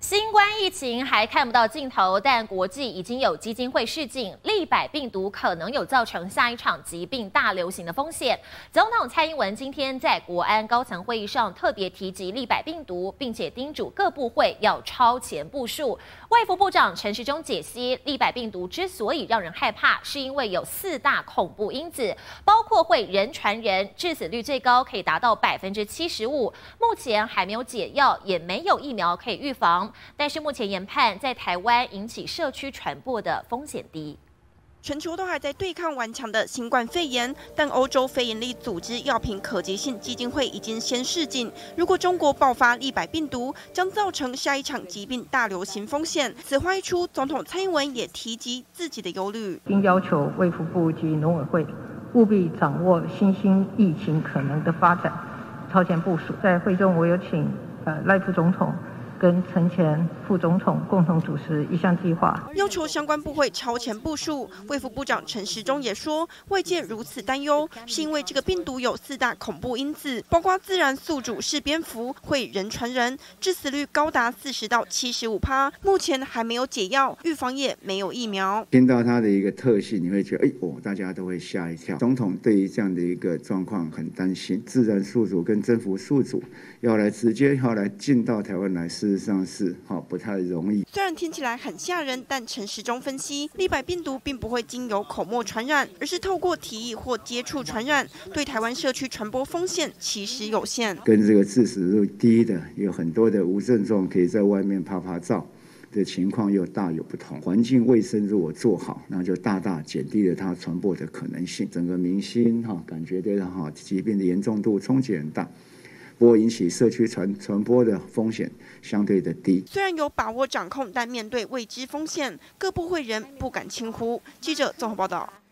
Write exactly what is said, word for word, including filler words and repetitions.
新冠疫情还看不到尽头，但国际已经有基金会示警，立百病毒可能有造成下一场疾病大流行的风险。总统蔡英文今天在国安高层会议上特别提及立百病毒，并且叮嘱各部会要超前部署。卫福部长陈时中解析，立百病毒之所以让人害怕，是因为有四大恐怖因子，包括会人传人，致死率最高可以达到百分之七十五。目前还没有解药，也没有疫苗可以预防。但是目前研判，在台湾引起社区传播的风险低。 全球都还在对抗顽强的新冠肺炎，但欧洲非营利组织药品可及性基金会已经先示警，如果中国爆发立百病毒，将造成下一场疾病大流行风险。此话一出，总统蔡英文也提及自己的忧虑， 并要求卫福部及农委会务必掌握新兴疫情可能的发展，超前部署。在会中，我有请呃赖副总统跟陈前副总统共同主持一项计划， 要求相关部会超前部署。卫福部长陈时中也说，外界如此担忧，是因为这个病毒有四大恐怖因子，包括自然宿主是蝙蝠，会人传人，致死率高达四十到七十五趴。目前还没有解药，预防也没有疫苗。 听到它的一个特性，你会觉得，哎哦，大家都会吓一跳。总统对于这样的一个状况很担心，自然宿主跟征服宿主要来直接要来进到台湾来，事实上是好不太容易。 虽然听起来很吓人，但陈时中分析，立百病毒并不会经由口沫传染，而是透过体液或接触传染，对台湾社区传播风险其实有限。 跟这个致死率低的，有很多的无症状可以在外面拍拍照的情况又大有不同。环境卫生如果做好，那就大大减低了它传播的可能性。整个民心哈，感觉对它哈疾病的严重度冲击很大。不会引起社区传传播的风险相对的低。 虽然有把握掌控，但面对未知风险，各部会人不敢轻忽。记者综合报道。